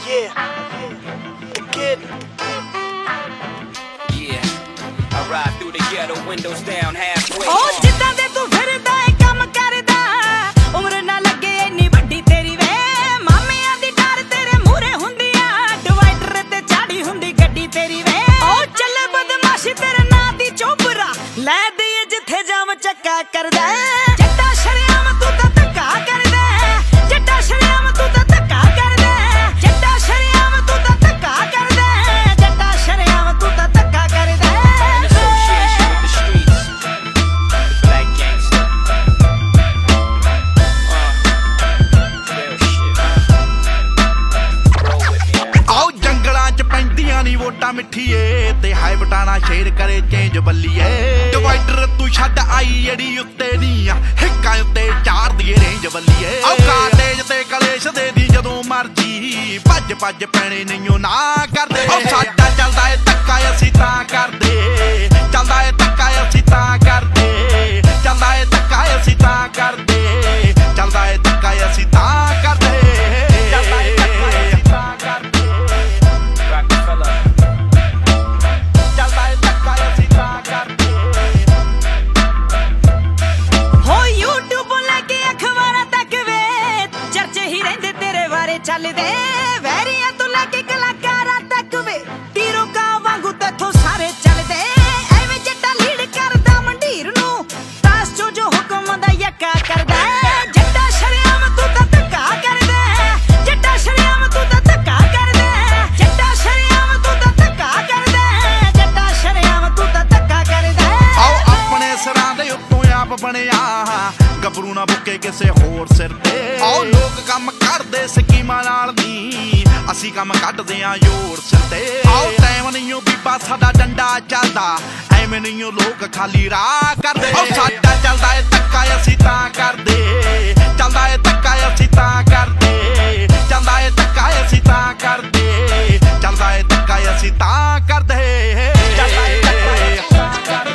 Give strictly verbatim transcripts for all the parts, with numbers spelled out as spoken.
yeah, the kid. Yeah, I ride through the ghetto, windows down halfway. Oh, ਜਿੱਦਾਂ ਦੇ ਤੂੰ ਫਿਰਦਾ ਏ ਕੰਮ ਕਰਦਾ, ਉਮਰ ਨਾ ਲੱਗੇ ਇੰਨੀ ਵੱਡੀ ਤੇਰੀ ਵੇ, ਮਾਮਿਆਂ ਦੀ ਡਰ ਤੇਰੇ ਮੂਹਰੇ ਹੁੰਦੀ ਆ, ਡਿਵਾਈਡਰ ਤੇ ਚਾੜੀ ਹੁੰਦੀ ਗੱਡੀ ਤੇਰੀ ਵੇ। ਉਹ ਚੱਲੇ ਬਦਮਾਸ਼ੀ ਤੇਰੇ ਨਾਂ ਦੀ ਚੋਬਰਾ, ਲੈ ਦਈਏ ਜਿੱਥੇ ਜਾਮ ਚੱਕਾ ਕਰਦਾ, ਜੱਟਾ ਸ਼ਰਿਆਮ ਤੂੰ ਤਾਂ ਧੱਕਾ ਕਰਦਾ, ਜੱਟਾ ਸ਼ਰਿਆਮ ਤੂੰ ਤਾਂ ਧੱਕਾ ਕਰਦਾ, ਜੱਟਾ ਸ਼ਰਿਆਮ ਤੂੰ ਤਾਂ ਧੱਕਾ ਕਰਦਾ, ਜੱਟਾ ਸ਼ਰਿਆਮ ਤੂੰ ਤਾਂ ਧੱਕਾ ਕਰਦਾ। ਵੋਟਾਂ ਮਿੱਠੀਏ ਤੇ ਹਾਈ ਬਟਾਣਾ ਸ਼ੇਰ ਕਰੇ ਚੇਂਜ ਬੱਲੀਏ, ਡਿਵਾਈਡਰ ਤੂੰ ਛੱਡ ਆਈ ਜਿਹੜੀ ਉੱਤੇ ਨਹੀਂ ਆ, ਹਿੱਕਾਂ ਉੱਤੇ ਚਾਰ ਦੀਏ ਰੇਂਜ ਬੱਲੀਏ। ਆਹ ਕਾਟੇਜ ਤੇ ਕਲੇਸ਼ ਦੇ ਦੀ ਜਦੋਂ ਮਰਜੀ, ਭੱਜ ਭੱਜ ਪੈਣੇ ਨਹੀਂਓ ਨਾ ਕਰਦੇ, ਉਹ ਸਾਡਾ ਚੱਲਦਾ ਏ ਧੱਕਾ ਅਸੀਂ ਤਾਂ ਕਰਦੇ, ਚੱਲਦਾ ਏ ਧੱਕਾ ਅਸੀਂ ਤਾਂ ਕਰਦੇ, ਚੱਲਦਾ ਏ ਧੱਕਾ ਅਸੀਂ ਤਾਂ ਕਰਦੇ, ਚੱਲਦਾ ਏ ਧੱਕਾ ਅਸੀਂ ਤਾਂ ਕਰਦੇ, ਚੱਲਦਾ ਏ ਧੱਕਾ ਅਸੀਂ ਤਾਂ ਕਰਦੇ। ਚੱਲਦੇ ਵੈਰੀਆਂ ਤੋਂ ਲੈ ਕੇ ਕਲਾਕਾਰਾਂ ਤੱਕ ਵੇ, ਤੀਰੋ ਕਾਂ ਵਾਂਗੂ ਤੇਥੋਂ ਸਾਰੇ ਚੱਲਦੇ, ਐਵੇਂ ਜੱਟਾ ਲੀਡ ਕਰਦਾ ਮੰਡੀਰ ਨੂੰ, ਤਾਸ ਚੋਂ ਜੋ ਹੁਕਮ ਦਾ ਯੱਕਾ ਕਰਦਾ, ਜੱਟਾ ਸ਼ਰਿਆਮ ਤੂੰ ਤਾਂ ਧੱਕਾ ਕਰਦਾ, ਜੱਟਾ ਸ਼ਰਿਆਮ ਤੂੰ ਤਾਂ ਧੱਕਾ ਕਰਦਾ, ਜੱਟਾ ਸ਼ਰਿਆਮ ਤੂੰ ਤਾਂ ਧੱਕਾ ਕਰਦਾ, ਜੱਟਾ ਸ਼ਰਿਆਮ ਤੂੰ ਤਾਂ ਧੱਕਾ ਕਰਦਾ। ਆਓ ਆਪਣੇ ਸਿਰਾਂ ਦੇ ਉੱਤੋਂ ਆਪ ਬਣਿਆ, ਗੱਭਰੂ ਨਾ ਬੁੱਕੇ ਕਿਸੇ ਹੋਰ ਸਿਰ ਤੇ, ਆਓ ਲੋਕ ਕੰਮ ਕਰਦੇ ਸਕੀਮਾਂ ਨਾਲ ਨੀ, ਅਸੀਂ ਕੰਮ ਕੱਢਦੇ ਆਂ ਜ਼ੋਰ ਸਿਰ ਤੇ, ਆਓ ਟਾਈਮ ਨਹੀਂ ਓ ਬੀਬਾ ਸਾਡਾ ਡੰਡਾ ਚੱਲਦਾ, ਐਵੇਂ ਨਹੀਂ ਓ ਲੋਕ ਖਾਲੀ ਰਾਹ ਕਰਦੇ, ਉਹ ਸਾਡਾ ਚੱਲਦਾ ਏ ਧੱਕਾ ਅਸੀਂ ਤਾਂ ਕਰਦੇ, ਚੱਲਦਾ ਏ ਧੱਕਾ ਅਸੀਂ ਤਾਂ ਕਰਦੇ, ਚੱਲਦਾ ਏ ਧੱਕਾ ਅਸੀਂ ਤਾਂ ਕਰਦੇ, ਚੱਲਦਾ ਏ ਧੱਕਾ ਅਸੀਂ ਤਾਂ ਕਰਦੇ, ਚੱਲਦਾ ਏ ਧੱਕਾ ਅਸੀਂ ਤਾਂ ਕਰਦੇ।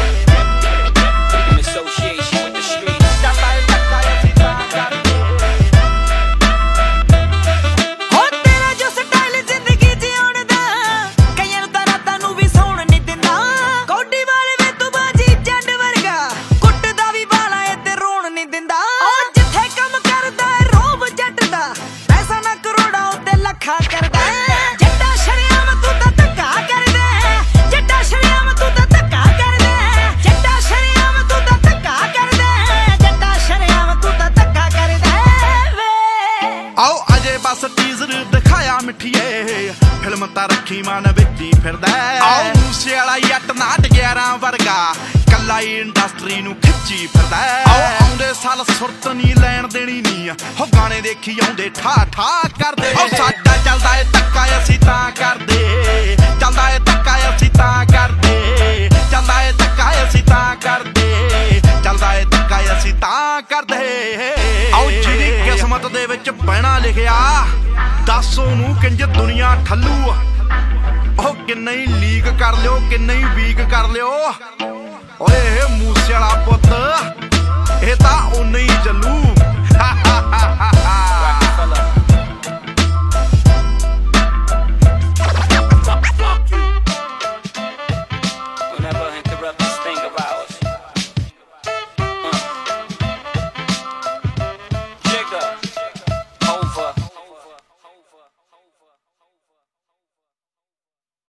ਜੱਟਾ ਸ਼ਰਿਆਮ ਤੂੰ ਤਾਂ ਧੱਕਾ ਕਰਦਾ, ਜੱਟਾ ਸ਼ਰਿਆਮ ਤੂੰ ਤਾਂ ਧੱਕਾ ਕਰਦਾ, ਜੱਟਾ ਸ਼ਰਿਆਮ ਤੂੰ ਤਾਂ ਧੱਕਾ ਕਰਦਾ, ਜੱਟਾ ਸ਼ਰਿਆਮ ਤੂੰ ਤਾਂ ਧੱਕਾ ਕਰਦਾ ਵੇ। ਆਓ ਅਜੇ ਬਸ ਟੀਜ਼ਰ ਦਿਖਾਇਆ ਮਿੱਠੀਏ, ਫਿਲਮ ਤਾਂ ਰੱਖੀ ਮਨ ਵਿੱਚ ਹੀ ਫਿਰਦਾ, ਆਓ ਮੂਸੇ ਵਾਲਾ ਜੱਟ ਨਾਟ ਗਿਆਰਾਂ ਵਰਗਾ, ਕੱਲਾ ਹੀ ਇੰਡਸਟਰੀ ਨੂੰ ਖਿੱਚੀ ਫਿਰਦਾ, ਆਓ ਆਉਂਦੇ ਸਾਲ ਸੁਰਤ ਨਹੀਂ ਲੈਣ ਦੇਣੀ ਨੀ, ਹੋ ਗਾਣੇ ਦੇਖੀ ਆਉਂਦੇ ਠਾ ਠਾ ਕਰਦੇ, ਉਹ ਸਾਡਾ ਚੱਲਦਾ ਏ ਧੱਕਾ ਅਸੀਂ ਤਾਂ ਕਰਦੇ, ਚੱਲਦਾ ਏ ਧੱਕਾ ਅਸੀਂ ਤਾਂ ਕਰਦੇ, ਚੱਲਦਾ ਏ ਧੱਕਾ ਅਸੀਂ ਤਾਂ ਕਰਦੇ, ਚੱਲਦਾ ਏ ਧੱਕਾ ਅਸੀਂ ਤਾਂ ਕਰਦੇ। ਆਓ ਜਿਹਦੀ ਕਿਸਮਤ ਦੇ ਵਿੱਚ ਬਹਿਣਾ ਲਿਖਿਆ, ਦੱਸ ਉਹਨੂੰ ਕਿੰਜ ਦੁਨੀਆ ਠੱਲੂ, ਉਹ ਕਿੰਨਾ ਹੀ ਲੀਕ ਕਰ ਲਿਓ ਕਿੰਨਾ ਹੀ ਵੀਕ ਕਰ ਲਿਓ, ਓਏ ਮੂਸੇ ਵਾਲਾ ਪੁੱਤ ਇਹ ਤਾਂ ਉਨਾ ਹੀ ਚੱਲੂ।